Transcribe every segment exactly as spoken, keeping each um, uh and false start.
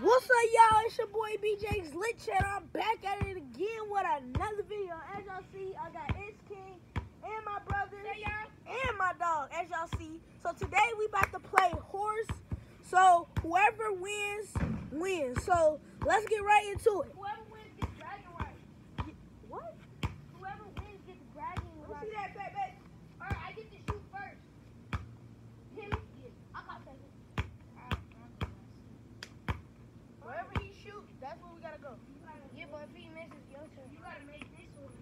What's up, y'all? It's your boy B J's Lit Chat. I'm back at it again with another video. As y'all see, I got It's King and my brother and my dog, as y'all see. So today we about to play horse. So whoever wins, wins. So let's get right into it. Whoever wins gets bragging rights. What? Whoever wins gets bragging rights. See that, baby? Alright, I get to shoot first. Him? Yeah. I got second. Wherever he shoots, that's where we gotta go. Yeah, but if he misses, your turn. You gotta make this one.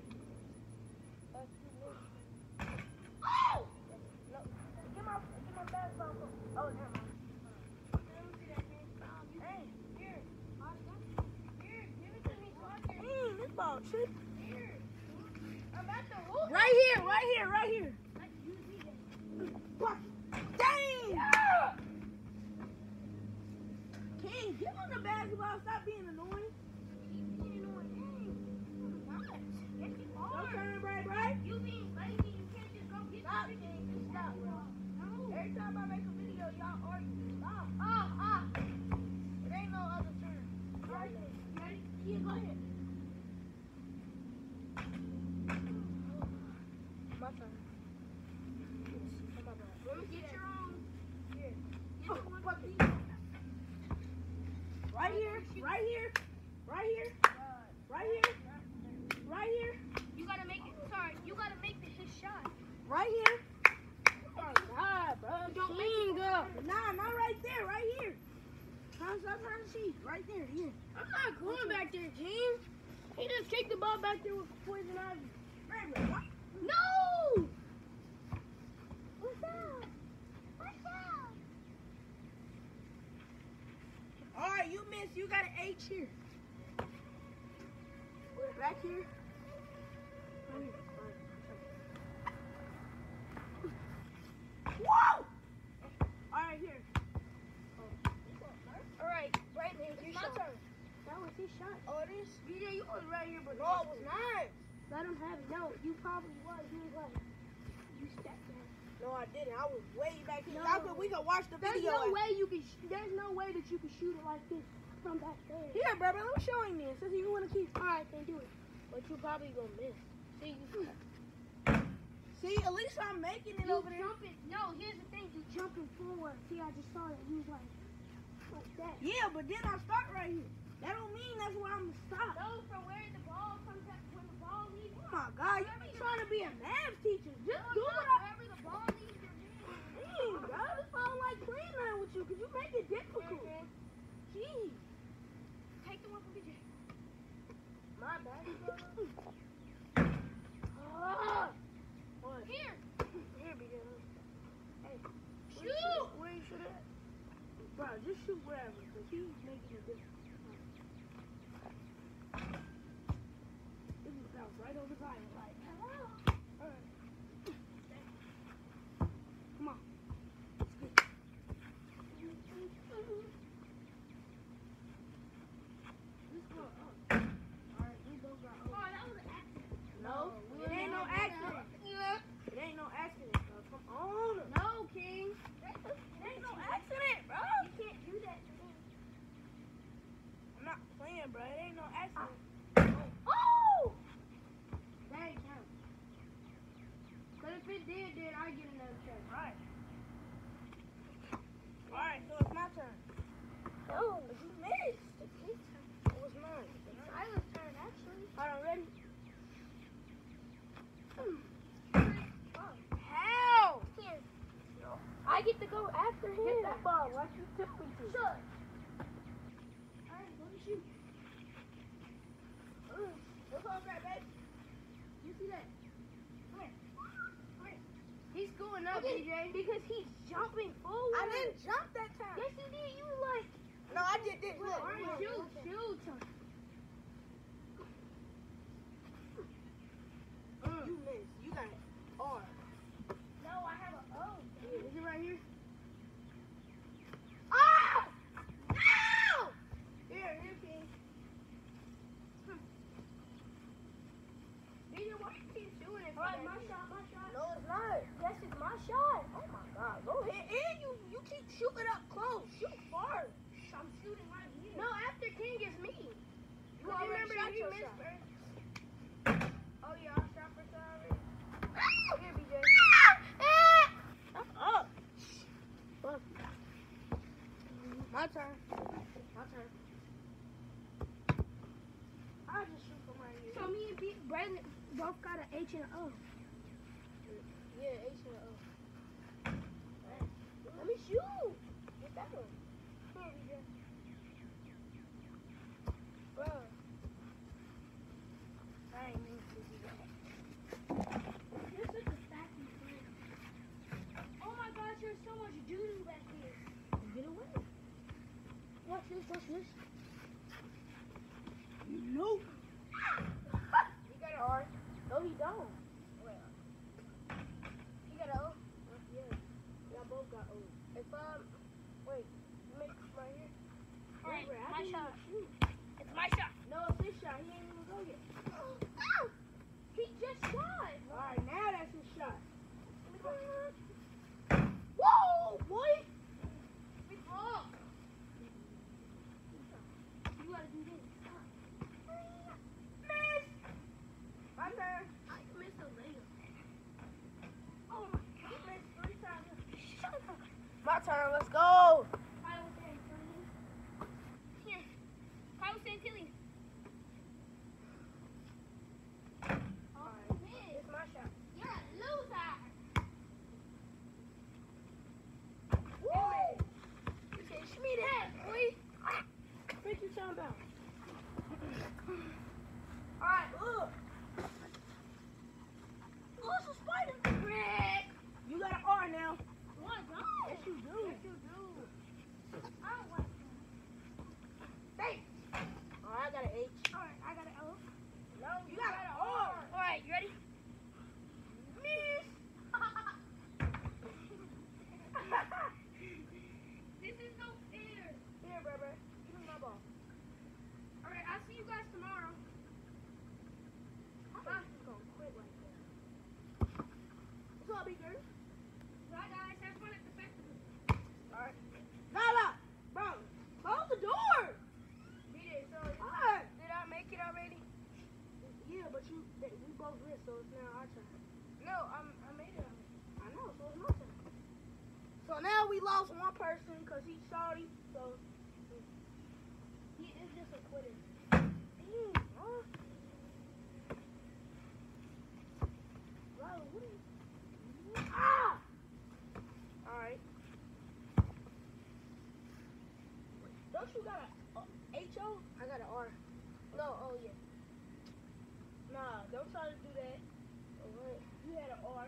Oh! No, get my, get my basketball phone. Oh, never mind. Let me see that thing. Hey, here. Here, give it to me so I can. Dang, this ball tripping. Here. I'm at the hoop. Right here, right here, right here. Like, you see that. Dang! Yeah! King, get on the basketball. Stop being annoying. Your turn, right, right? You being lazy, you can't just go get Stop, the King. Stop. No. Every time I make a video, y'all argue. Stop. Ah, ah. It ain't no other turn. Right. Ready? Yeah, go ahead. My turn. Let me get your own. Here. Oh, Get the one fuck for it. me. Right here, right here, right here, right here, right here, You gotta make it. Sorry, you gotta make the his shot. right here. Oh, God, bro. Don't make King, up. Nah, not right there, right here. Trying to stop trying to see. Right there, yeah. I'm not going back there, King. He just kicked the ball back there with poison ivy. Right, what? No! What's up? What's up? All right, you missed. You got an H here. Back here. Right here. Whoa! All right, here. All right, right there. It's Your my shot. turn. That was his shot. Oh, it is? B J, you was right here, but No, it was not. let him have it. No, you probably was. He was like, you stepped in. No, I didn't. I was way back here. No. Y'all could, we could watch the There's video. no at- way you can. Sh there's no way that you can shoot it like this from back there. Here, bro, let me show him this. Since you want to keep. All right, then do it. But you probably gonna miss. See, you See, at least I'm making it You over there. jumping. No, here's the thing. You jumping forward. See, I just saw that. You was like, like that. Yeah, but then I start right here. That don't mean that's where I'm gonna stop. No, from where the ball comes at, when the ball leaves. Oh my God, you be trying to be a math teacher. Just No, do not what I. wherever the ball leaves your hand. Dang, bro, that's why I don't like playing that with you, cause you make it difficult. Mhm. Jeez. Take the one from B J. My bad. Ah, What? here. Here, B J. Hey, Shoot. where you should have? Bro, just shoot wherever, cause he's making it difficult. This is bounce right over Zion, like. Alright. Come on. Let's get it. Let's go up. Alright, we both got Oh, up. that was an accident. No, it ain't no accident. It ain't no accident, bro. Come on. No, King. It ain't no accident, bro. You can't do that to me. I'm not playing, bro. It ain't no accident. Oh! That ain't count. But if it did, then I get another turn. Right. Alright, so it's my turn. No. But you missed. It's his turn. It was mine. It's Silas' turn, actually. Alright, ready? Oh. How? Here. I get to go after him. Get that ball like you took me to. Sure. Alright, let me shoot. What's up, that baby? You see that? Come here. Come here. He's going up, Okay. B J. Because he's jumping forward. I didn't jump that time. Yes, you did. You were like, No, I did this. Look. alright, look. shoot, shoot. Mm. You missed. You got it. R. No, I have a O. Is it right here? Ah! Ow! Here, here, King. B J, why you keep shooting it? Alright, my shot, my shot. No, it's not. Yes, it's my shot. Oh my God. Go ahead. And you, you keep shooting up close. Shoot far. I'm shooting Not he your missed shot. first. Oh, yeah, I shot first already. Here, B J. Shut up. Fuck. My turn. My turn. I'll just shoot from right here. So me and B Brandon both got an H and an O. Yeah, H and O. Let me shoot. Get that one. Come on, B J. Bro. I ain't mean to do that. You're such a sassy friend. Oh my gosh, there's so much doo-doo back here. Get away. Watch this, watch this. Nope. He got an R. No, he don't. He got an O. Yeah. Y'all both got O. If um, wait, you make this right here. Alright, Wait, my I shot. Shoot. It's my shot. No, it's his shot. He ain't even go yet. Ow! He just shot. Alright, now that's his shot. Whoa, boy! We ball. You gotta do this. Miss. My turn. I missed a layup. Oh my God. He missed three times. Shut up. My turn. Let's go. Kyle Santilli. Here. Kyle Santilli. Oh, man. It's my shot. You're a loser. Woo! You said, "Shmee that, boy." What you talking about? Alright. Ugh. Oh, it's a spider. Rick. You got an R now. What? No. Yes, you do. Yes, you do. I don't like that. Thanks. Alright, I got an H. Alright, I got an O. No, You got an R. Alright, you ready? Miss. This is no fair. Here, bro, bro. Give me my ball. Alright, I'll see you guys tomorrow. I thought you was gonna quit like that. What's up, big girl? Bye, guys. Have fun at the festival. Alright. Lala, bro, close the door. Be there. So, Alright. did I make it already? Yeah, but you, they, we both missed, so it's now our turn. No, I'm, I made it already. I know, so it's my turn. So now we lost one person because he's sorry. So He is just a quitter. dang, huh? Lala, what are you? Ah! All right. Don't you got a, a H O? I got an R. No, oh yeah. Nah, don't try to do that. Alright. You had an R.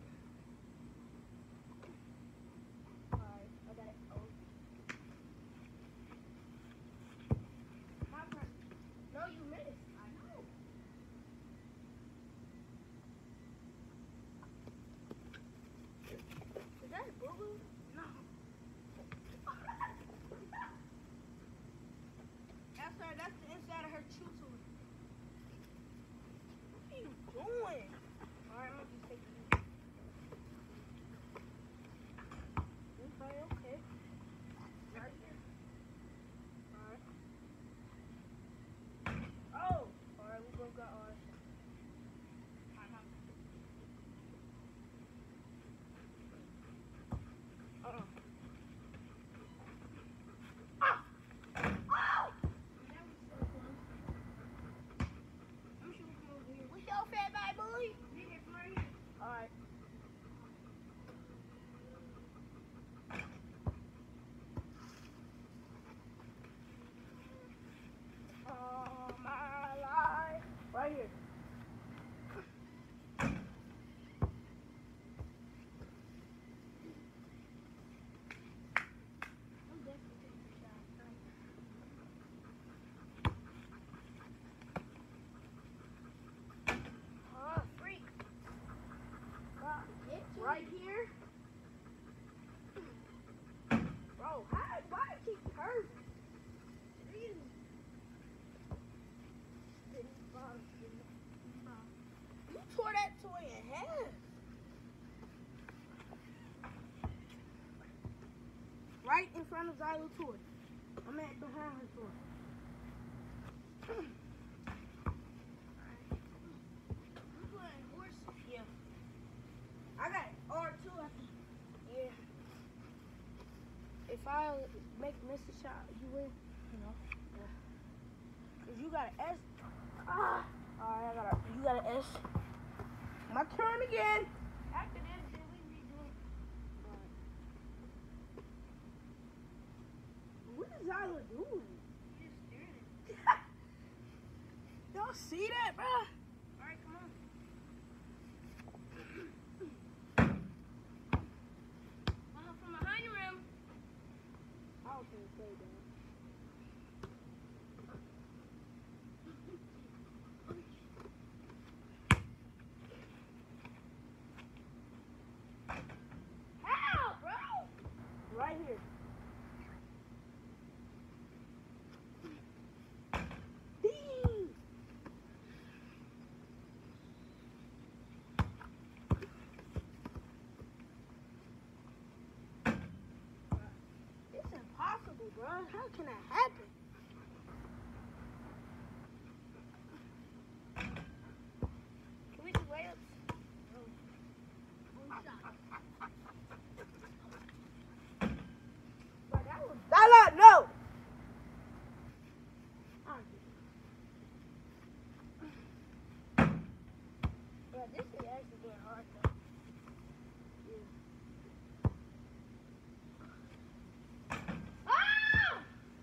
Alright, I got an O. My turn. No, you missed. I know. Is that a boo-boo? No. That's her, that's the inside of her chew toy. What are you doing? Alright, I'm gonna just take it. Okay, okay. Right here. Alright. Oh! Alright, we both got ours. Uh-uh. Ah! Oh! That was so close. I'm shooting from over here. What's your fat bad boy? Be here from right here. Alright. All my life. Right here. I'm definitely taking a shot. Ah, freak. Ah, Get to right it. here. Bro, how, why I keep curving? Really? You tore that toy in half. Right in front of Zyla's toy. I'm at behind her toy. y'all make miss a shot, you win. You know. Yeah. Cause you got an S. Ah. All right, I got a. You got an S. My turn again. After this, then we be doing. What is Zyla doing? You just staring at it. Y'all see that, bro? All right, come on. Come on from behind the rim. I don't think play that. How, bro? Right here. Ding! It's impossible, bro. How can that happen? Can we do layups? One shot. Bro, that was Zyla, no! Yeah, this is actually getting hard though. Ah!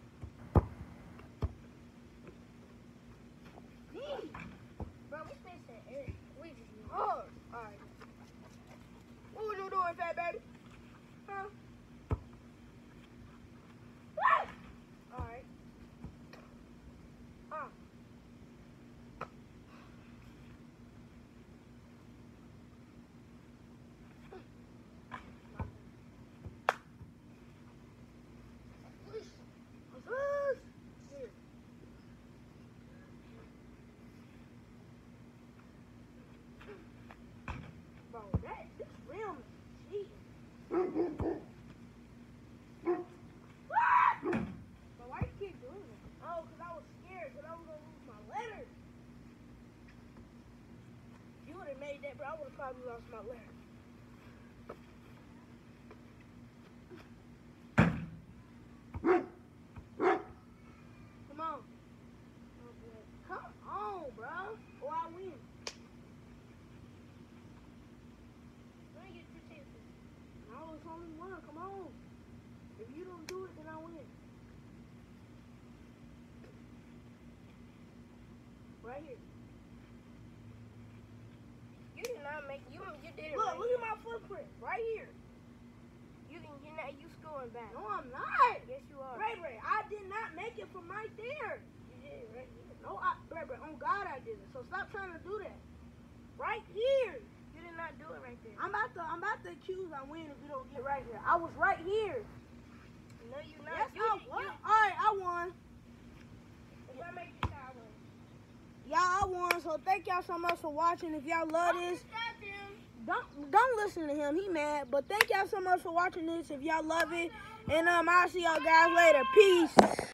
Ding! Bro, we spaced that air. We just need. Oh, alright. What was you doing, fat baby? Huh? Alright. Uh. Here. Bro, that this rim is cheating. But why you keep doing that? Oh, because I was scared because I was going to lose my letter. If you would have made that, bro, I would have probably lost my letter. Come on. Come on, bro. Or I win. Let me get two chances. No, it's only one. Come on. If you don't do it, then I win. Right here. You did not make. You you did it. Look, right look here. at my footprint. Right here. You didn't. You're not. You scoring back. No, I'm not. Yes, you are. Ray Ray, I did not make it from right there. You did it right here. No, I, Ray Ray, on God I did it. So stop trying to do that. Right here. You did not do it right there. I'm about to, I'm about to accuse I win if you don't get right here. I was right here. No, you not. Yes, you, I you, won. All right, I won. If I make the shot, I win. Y'all, I won. So thank y'all so much for watching. If y'all love this, Stop him. don't don't listen to him. He mad. But thank y'all so much for watching this. If y'all love it, and um, I'll see y'all guys later. Peace.